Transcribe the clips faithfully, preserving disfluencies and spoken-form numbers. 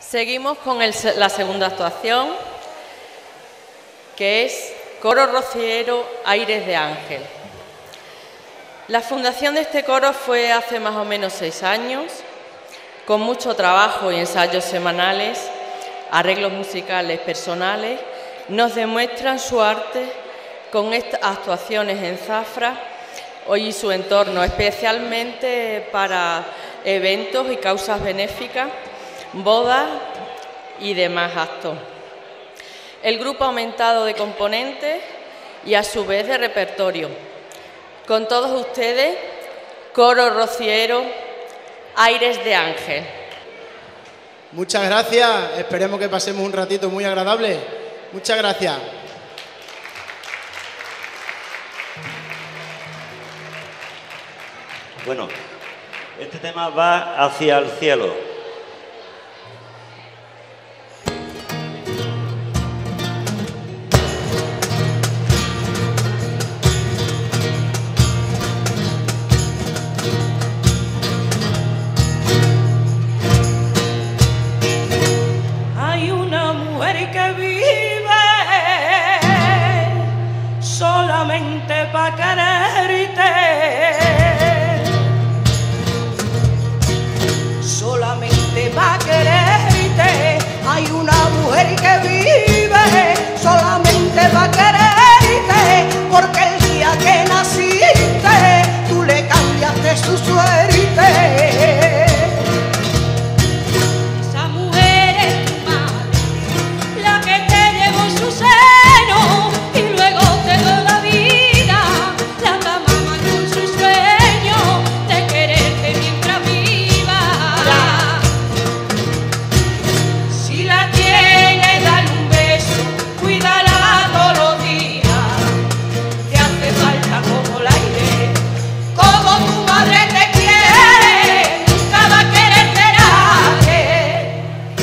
Seguimos con el, la segunda actuación, que es Coro Rociero Aires de Ángel. La fundación de este coro fue hace más o menos seis años, con mucho trabajo y ensayos semanales, arreglos musicales personales, nos demuestran su arte con estas actuaciones en Zafra y su entorno, especialmente para eventos y causas benéficas, bodas y demás actos. El grupo ha aumentado de componentes y a su vez de repertorio. Con todos ustedes, Coro Rociero Aires de Ángel. Muchas gracias, esperemos que pasemos un ratito muy agradable. Muchas gracias. Bueno, este tema va hacia el cielo. Hay una mujer que vive solamente para quererte. Solamente para quererte. Hay una mujer que vive solamente para quererte, porque el día que naciste tú le cambiaste su suerte. Esa mujer es tu madre, la que te llevó en su seno y luego te dio la vida, la que amaba con su sueño de quererte mientras viva. Si la tienes, dale un beso, cuídala todos los días, te hace falta como el aire, como tu madre te quiere, nunca va a quererte nadie.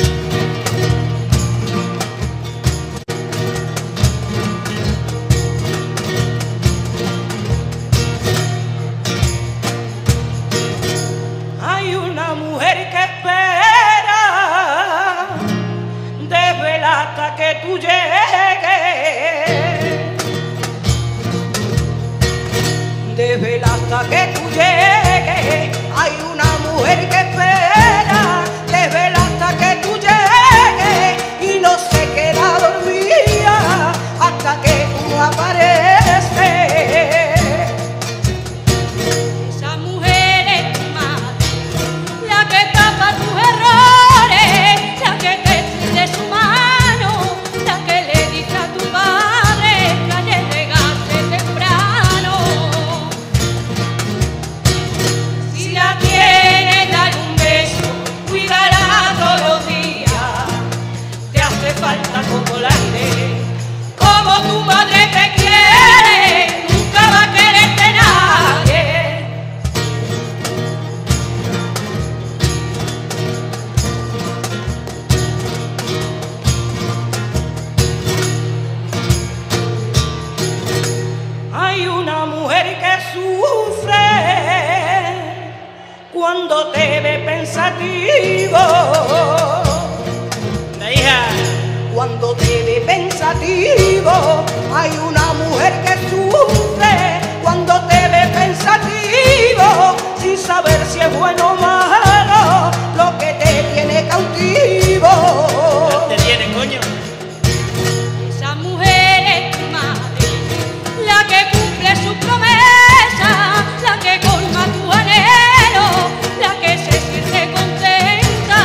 Hay una mujer que espera desvela hasta que tú llegues, desvela hasta que tú llegues. Hay una mujer que espera desvela hasta que tú llegues y no se queda dormida hasta que tú no apareces. Esa mujer es tu madre, la que tapa tus errores, la que te extiende su mano, la que le dice a tu padre que ayer llegaste temprano. Si la tienes, dale un beso, cuídala todos los días, te hace falta como el aire, como tu madre te quiere, nunca va a quererte nadie. Hay una mujer que sufre cuando te ve pensativo. Hija, cuando te ve pensativo. Hay una mujer que sufre cuando te ve pensativo, sin saber si es bueno o malo lo que te tiene cautivo. ¿Te tiene, coño? Esa mujer es tu madre, la que cumple su promesa, la que colma tu anhelo, la que se siente contenta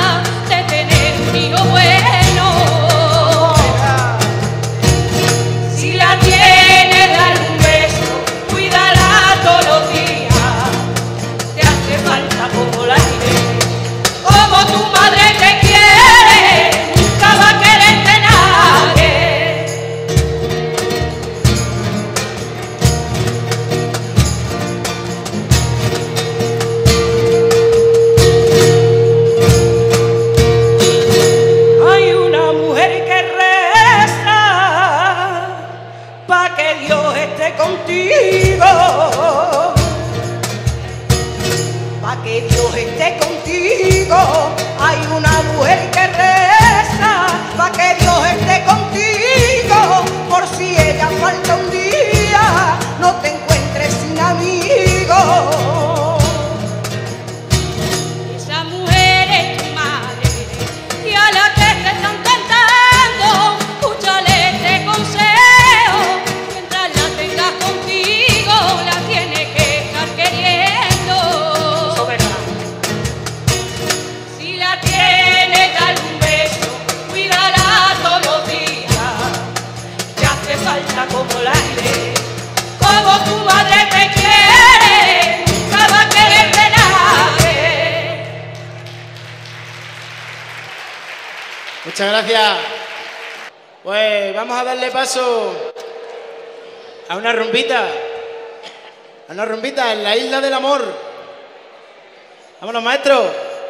Muchas gracias. Pues vamos a darle paso a una rumbita. A una rumbita en la Isla del Amor. Vámonos, maestro.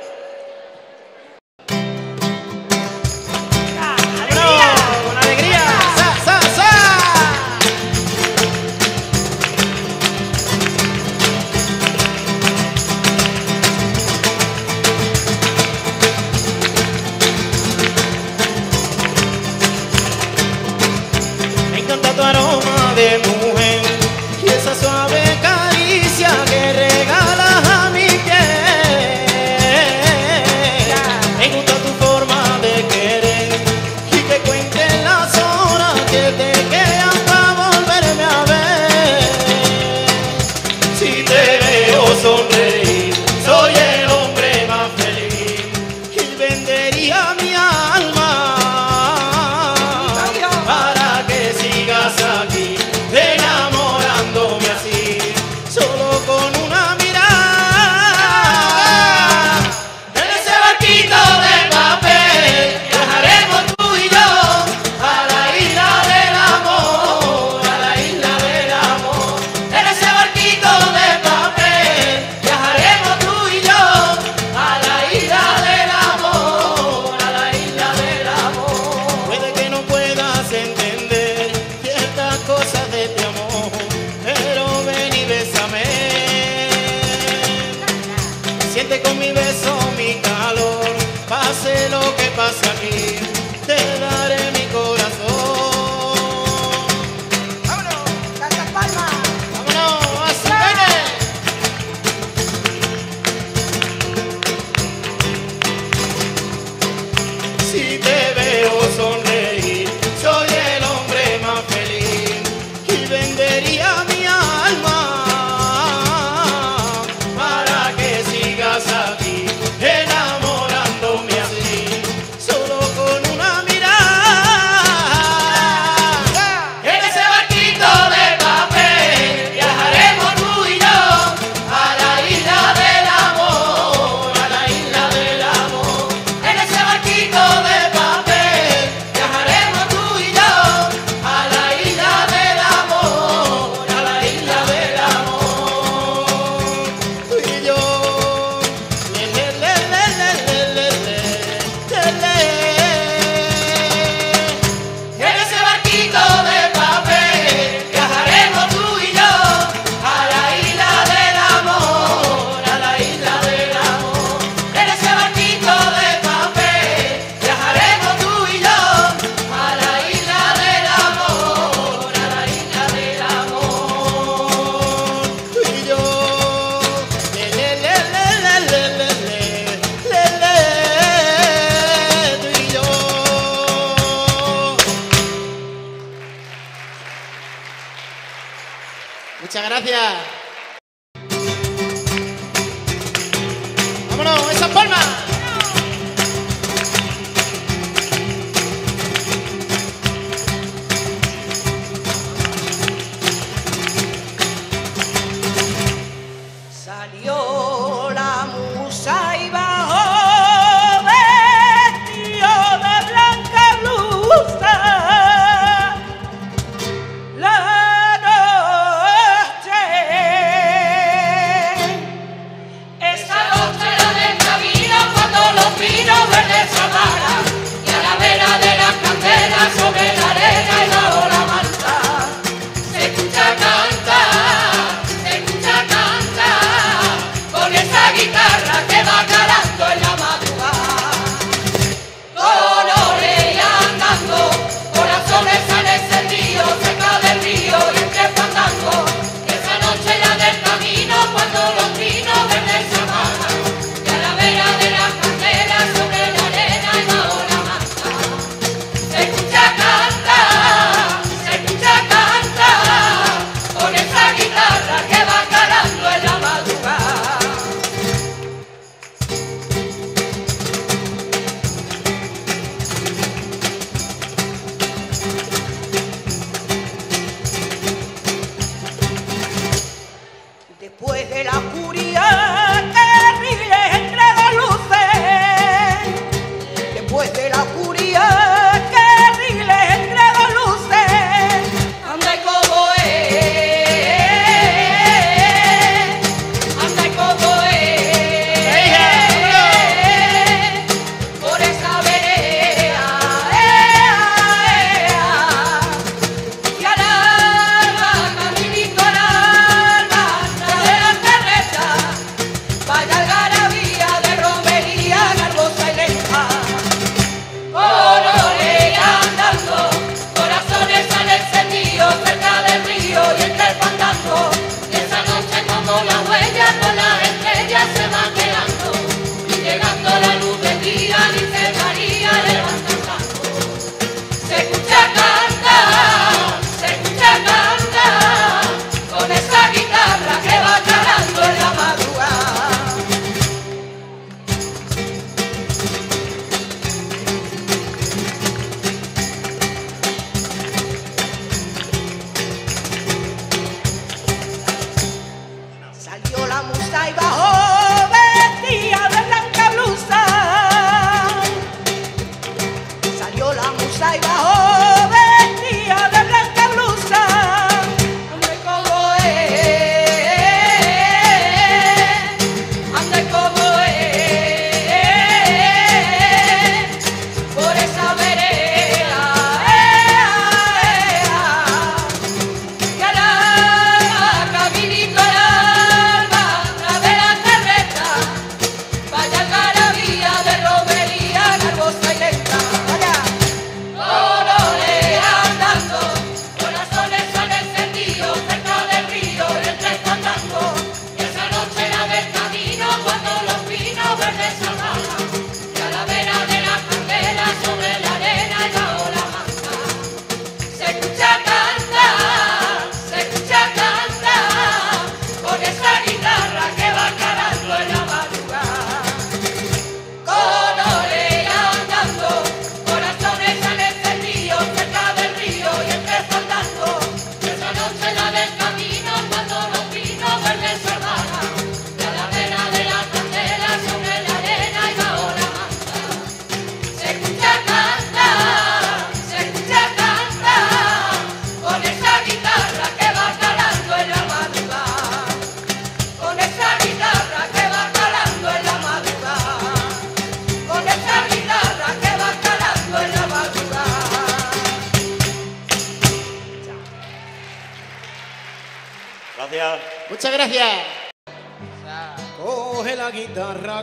¡Vámonos! ¡Con alegría! ¡Sa, sa, sa! Me encanta tu aroma de mujer y esa suave caricia que regalas a mi piel. Me gusta tu forma de querer y que cuenten las horas que te quedan para volverme a ver. Si te veo sonreír, soy el hombre más feliz y vendería mi alma para que sigas aquí enamorándome así, solo con una mirada. En ese barquito de papel viajaremos tú y yo a la isla del amor, a la isla del amor. En ese barquito de papel viajaremos tú y yo a la isla del amor, a la isla del amor. Puede que no puedas entender ciertas cosas de este amor, pero ven y bésame. Siente con mi beso mi calor, pase lo que pase aquí, te daré mi corazón. ¡Vámonos! ¡Tantas palmas! ¡Vámonos! ¡Así viene! Si te veo sonreír, soy el hombre más feliz y vendería mi alma para que sigas aquí enamorándome así, solo con una mirada. En ese barquito de papel viajaremos tú y yo a la isla del amor, a la isla del amor. En ese barquito de papel viajaremos tú y yo a la isla del amor, a la isla del amor. Tú y yo, le, le, le, le, le, le, le, le, le. En ese barquito de papel viajaremos tú y yo a la isla del amor, a la isla del amor. En ese barquito de papel viajaremos tú y yo a la isla del amor, a la isla del amor. Tú y yo, le, le, le, le, le, le, le, le, le, tú y yo. Muchas gracias. ¡Vámonos! ¡Esas palmas! Salió la musa y bajó vestido de blanca blusa. La noche Gracias. Muchas gracias. Coge la guitarra,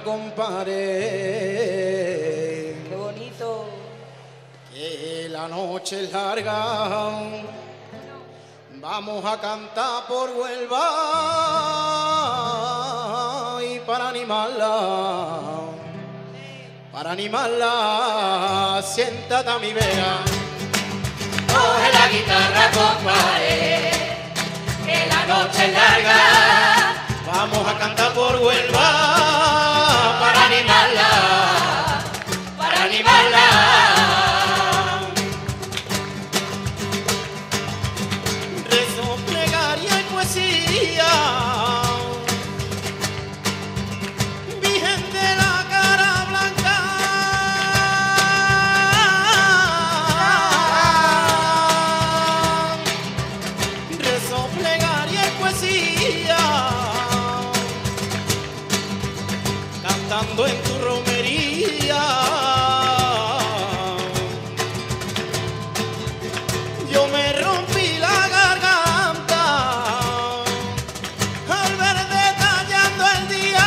compadre. Qué bonito. Que la noche es larga. Vamos a cantar por Huelva y para animarla, para animarla, siéntate a mi vera. Coge la guitarra, compadre, que la noche es larga. Vamos a cantar por Huelva Para animarla, para animarla. Rezo, plegaria y poesía, Virgen de la cara blanca. Rezo, plegaria y poesía, cantando en tu romería. Yo me rompí la garganta al ver detallando el día.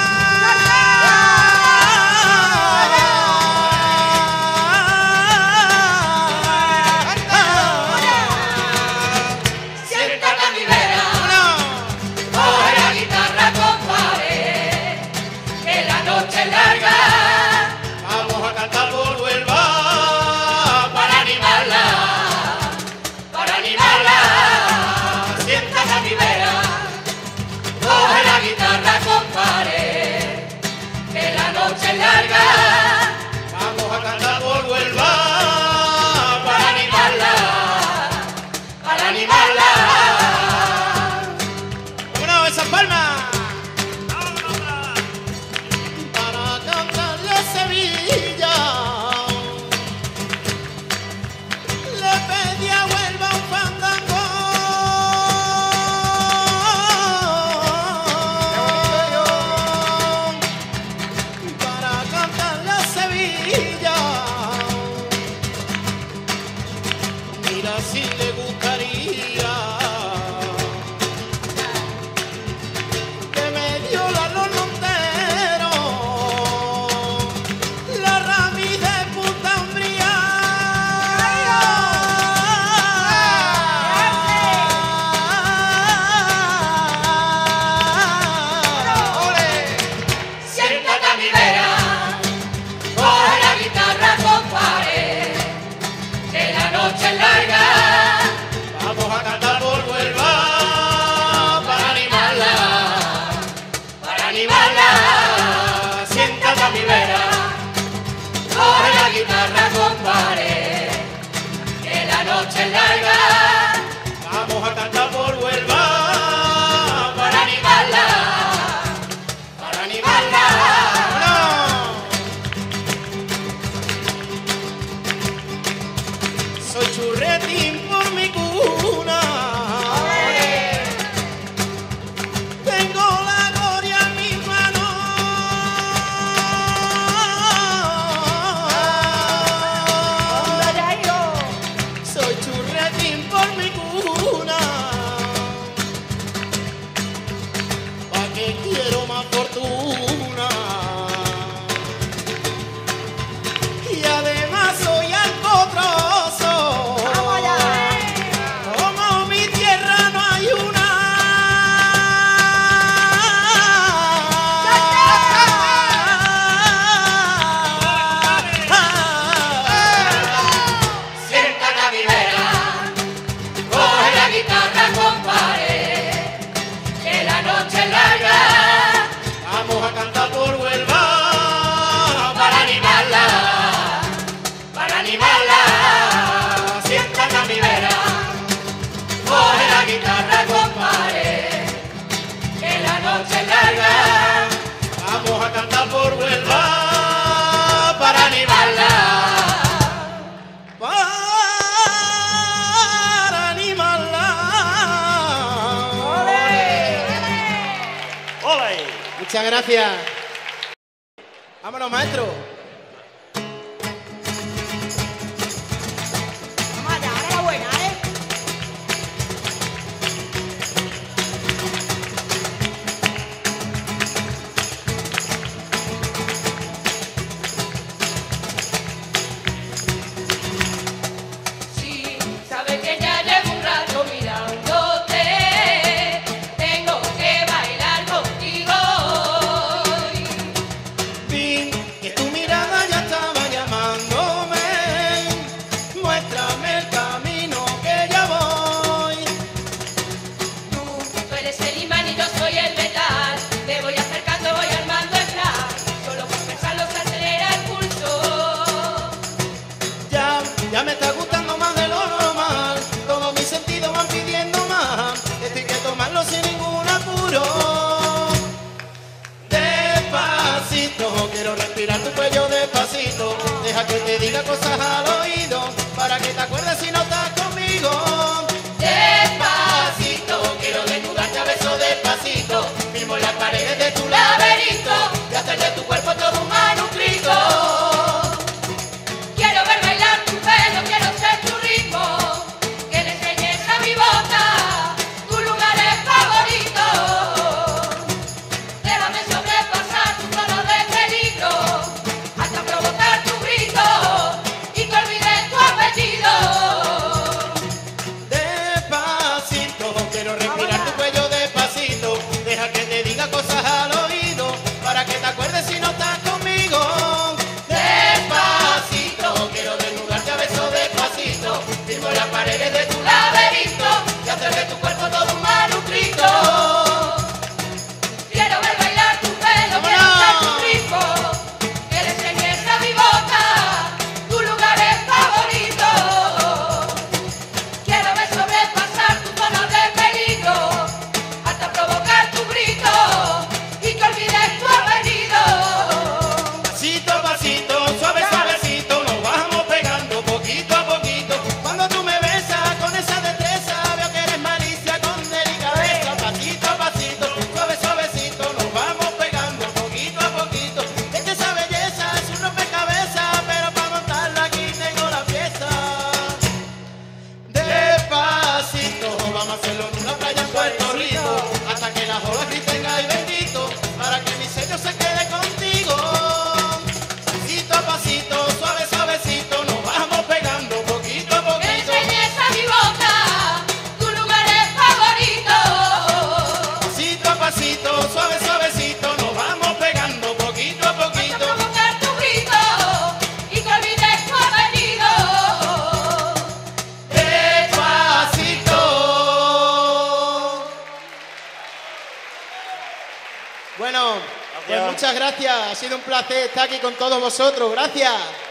Siéntate a mi vera, coge la guitarra, compadre, que la noche es larga. Vamos a cantar por Huelva Para animarla, para animarla. Siéntate a mi vera, coge la guitarra, compadre, que la noche es larga. Vamos a cantar por Huelva Para animarla, para animarla. ¡Vámonos, esas palmas! Para cantarle a Sevilla le pedí a Huelva un fandango. Para cantarle a Sevilla, mira si le gustaría que me dio la Los Monteros, la Rami de Punta Umbría. Siéntate a mi vera, coge la guitarra, compadre, que la noche es larga. Vamos a cantar por Huelva para animarla, Para animarla, siéntate a mi vera, coge la guitarra, compadre, que la noche es larga. vamos a cantar por Huelva Para animarla, para animarla. Soy churretín por mi cuna, tengo la gloria en mis manos. Soy churretín por mi cuna, pa' que quiero más fortuna. Y además soy alcotroso, como mi tierra no hay una. Siéntate a mi vera, coge la guitarra, compadre, que la noche es larga. Vamos a cantar por Huelva Para animarla, para animarla. Siéntate a mi vera, coge la guitarra, compadre, que la noche es larga. Vamos a cantar por Huelva Para animarla, para animarla. ¡Ole! Muchas gracias. Vámonos, maestro. Vamos allá, ahora la buena, ¿eh? diga cosas al oído, para que te acuerdes si no estás conmigo. Despacito, quiero desnudarte a besos despacito, mismo en las paredes de tu laberinto, y hacer de tu cuerpo todo un manuscrito. Quiero ver bailar tu pelo, quiero ser tu ritmo, que le enseñes a mi boca tus lugares favoritos. Déjame sobrepasar tu zona de peligro, hasta provocar tu grito y que olvides tu apellido. Despacito, quiero respirar tu cuello despacito, deja que te diga cosas al oído, para que te acuerdes si no estás conmigo. Despacito, quiero desnudarte a besos despacito, firmo las paredes de tu laberinto, y hacer de tu cuerpo todo un manuscrito. Quiero ver bailar tu pelo, quiero ser tu ritmo, que le enseñes a mi boca tus lugares favoritos. Quiero ver sobrepasar tu zona de peligro, hasta provocar tu grito y que olvides tu apellido. Pasito a pasito, suave suavecito, nos vamos pegando poquito a poquito. Cuando tú me besas con esa destreza, veo que eres malicia con delicadeza. Pasito a pasito, suave suavecito, nos vamos pegando poquito a poquito. Es que esa belleza es un rompecabezas, pero para montarla aquí tengo la pieza. Despacito, vamos a hacerlo en una playa en Puerto Rico, hasta que las olas griten ay bendito, para que mi sello se quede contigo. Pasito a pasito, suave suavecito, nos vamos pegando poquito a Que le poquito. enseñes a mi boca tus lugares favoritos. Pasito a pasito, suave suavecito, nos vamos pegando poquito a Hasta poquito. provocar tu grito y que olvides tu apellido. Despacito. Bueno, pues muchas gracias. Ha sido un placer estar aquí con todos vosotros. Gracias.